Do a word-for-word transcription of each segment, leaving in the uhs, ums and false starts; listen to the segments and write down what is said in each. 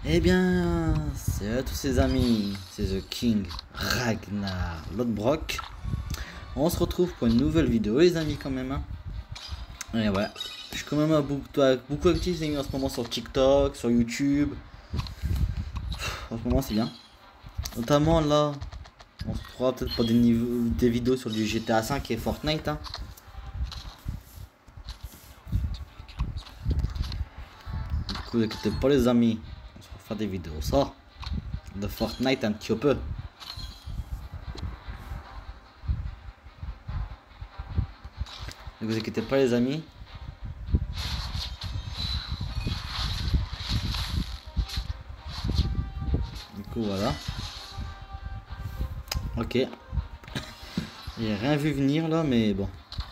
Eh bien, c'est à tous ses amis, c'est The King Ragnar Lodbrok. On se retrouve pour une nouvelle vidéo, les amis, quand même. Hein. Et ouais, je suis quand même beaucoup, beaucoup actif, les amis, en ce moment sur TikTok, sur YouTube. En ce moment, c'est bien. Notamment là, on se retrouvera peut-être pour des, niveaux, des vidéos sur du G T A cinq et Fortnite. Hein. Du coup, n'inquiétez pas, les amis. On se refera des vidéos, ça. De Fortnite un petit peu. Ne vous inquiétez pas, les amis. Du coup, voilà. Ok. J'ai rien vu venir là, mais bon.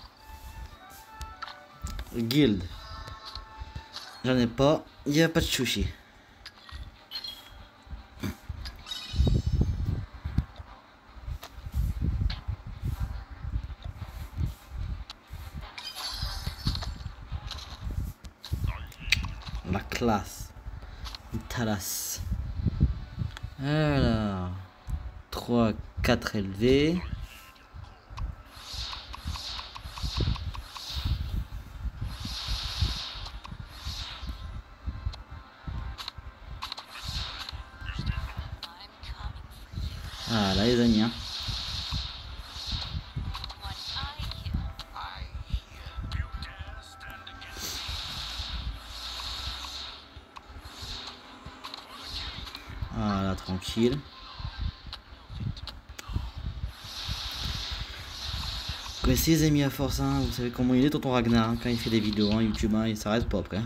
Guild. J'en ai pas. Il n'y a pas de sushi. La classe. Talas. Alors. trois, quatre élevés. Ah là les amis. Hein. Voilà, tranquille. Connaissez les amis à force, hein, vous savez comment il est tonton Ragnar hein, quand il fait des vidéos hein, YouTube, hein, il s'arrête pas après.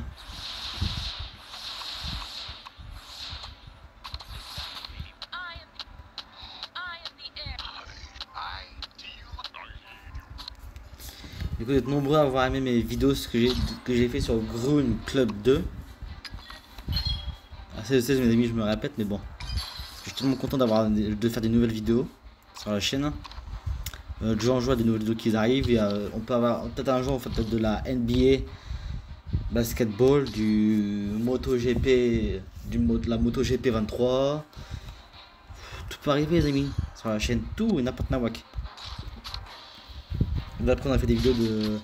Du coup, vous êtes nombreux à avoir aimé mes vidéos ce que j'ai que j'ai fait sur Groon Club deux. Ah, c'est je sais mes amis, je me répète, mais bon. Je suis tellement content d'avoir de faire des nouvelles vidéos sur la chaîne. Euh, de jouer en jouant à des nouvelles vidéos qui arrivent. Et, euh, on peut avoir peut-être un jour en fait de la N B A basketball, du MotoGP, du de la MotoGP vingt-trois. Tout peut arriver les amis sur la chaîne, tout et n'importe nawak. Après on a fait des vidéos de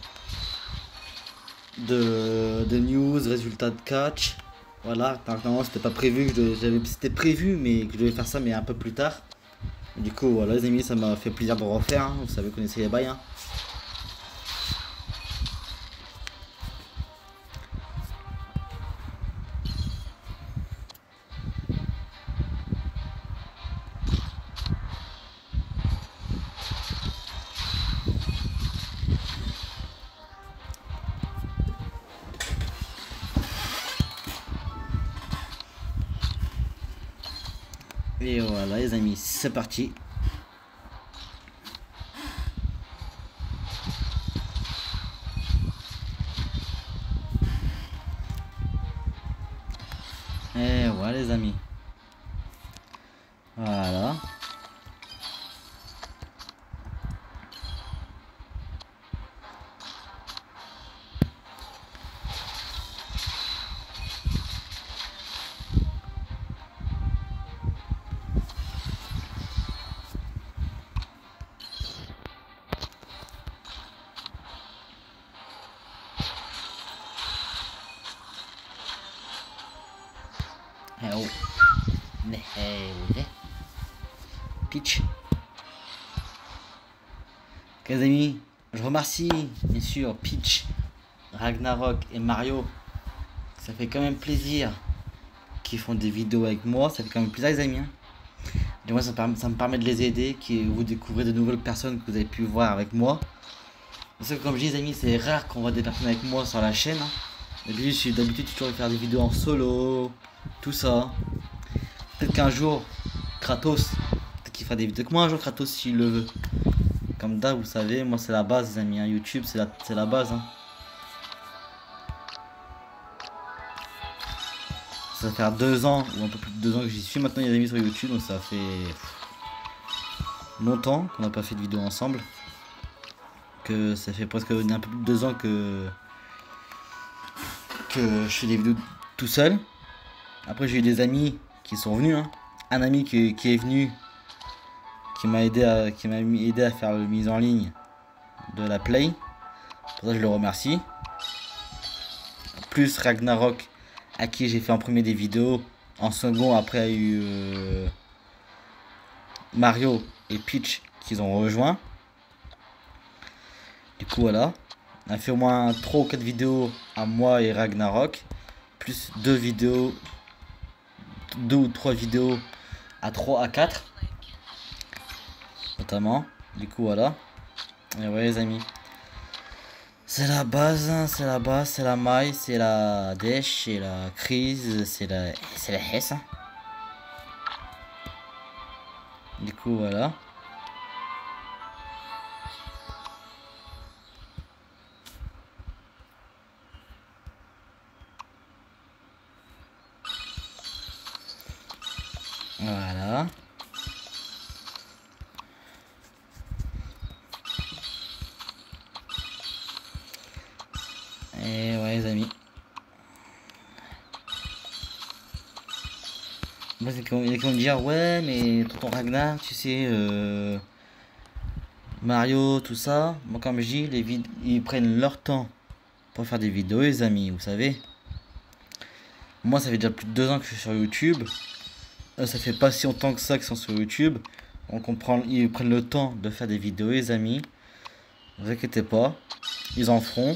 de, de news, résultats de catch. Voilà, normalement c'était pas prévu que je c'était prévu mais que je devais faire ça mais un peu plus tard. Et du coup voilà les amis, ça m'a fait plaisir de refaire, hein. Vous savez, vous connaissez les bails. Hein. Et voilà les amis, c'est parti. Et voilà les amis. Voilà. Eh oh. Eh ouais. Pitch. Ok les amis, je remercie bien sûr Peach, Ragnarok et Mario. Ça fait quand même plaisir qu'ils font des vidéos avec moi, ça fait quand même plaisir les amis. Hein. Et moi ça, ça me permet de les aider, que vous découvrez de nouvelles personnes que vous avez pu voir avec moi. Parce que comme je dis les amis, c'est rare qu'on voit des personnes avec moi sur la chaîne. Hein. D'habitude je suis d'habitude toujours faire des vidéos en solo, tout ça. Peut-être qu'un jour, Kratos, peut-être qu'il fera des vidéos avec moi un jour Kratos s'il le veut. Comme d'hab, vous savez, moi c'est la base les amis, hein. YouTube c'est la, c'est la base. Hein. Ça va faire deux ans, ou un peu plus de deux ans que j'y suis maintenant les amis sur YouTube, donc ça fait longtemps qu'on n'a pas fait de vidéo ensemble. Que ça fait presque un peu plus de deux ans que, que je fais des vidéos tout seul. Après j'ai eu des amis qui sont venus, hein. Un ami qui, qui est venu, qui m'a aidé à qui m'a aidé à faire la mise en ligne de la play. Pour ça je le remercie. Plus Ragnarok, à qui j'ai fait en premier des vidéos. En second, après il y a eu euh, Mario et Peach qui ont rejoint. Du coup voilà, on a fait au moins trois ou quatre vidéos à moi et Ragnarok, plus deux vidéos, deux ou trois vidéos à trois à quatre notamment. Du coup voilà, et ouais les amis, c'est la base, hein, c'est la base, c'est la maille, c'est la dèche, c'est la crise, c'est la c'est la hesse, hein. Du coup voilà. Voilà. Et ouais les amis. Moi c'est comme, ils vont me dire ouais mais tonton Ragnar tu sais euh, Mario tout ça. Moi comme je dis, les vid ils prennent leur temps pour faire des vidéos les amis, vous savez. Moi ça fait déjà plus de deux ans que je suis sur YouTube. Euh, ça fait pas si longtemps que ça qu'ils sont sur YouTube. Donc on prend, ils prennent le temps de faire des vidéos les amis. Ne vous inquiétez pas, ils en feront.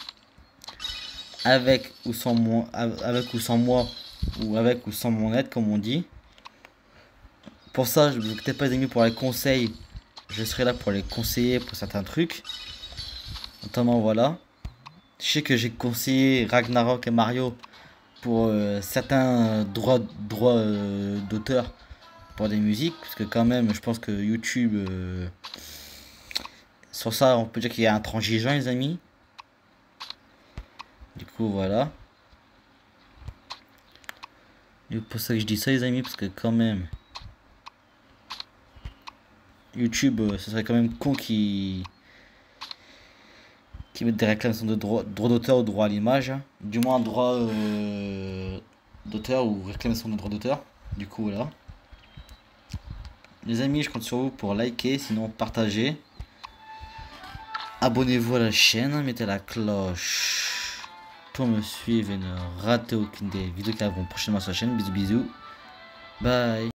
Avec ou sans moi, avec ou sans moi, ou avec ou sans mon aide, comme on dit. Pour ça, je ne vous inquiétez pas les amis pour les conseils. Je serai là pour les conseiller pour certains trucs. Notamment voilà. Je sais que j'ai conseillé Ragnarok et Mario pour euh, certains droits, droits euh, d'auteur pour des musiques. Parce que quand même, je pense que YouTube... Euh, sur ça, on peut dire qu'il y a un transigeant les amis. Du coup, voilà. C'est pour ça que je dis ça les amis, parce que quand même... YouTube, euh, ce serait quand même con qui... qui mettent des réclamations de droit droit d'auteur ou droit à l'image. Du moins droit euh, d'auteur ou réclamation de droit d'auteur. Du coup, voilà. Les amis, je compte sur vous pour liker, sinon partager. Abonnez-vous à la chaîne, mettez la cloche pour me suivre et ne ratez aucune des vidéos qui arriveront prochainement sur la chaîne. Bisous bisous. Bye.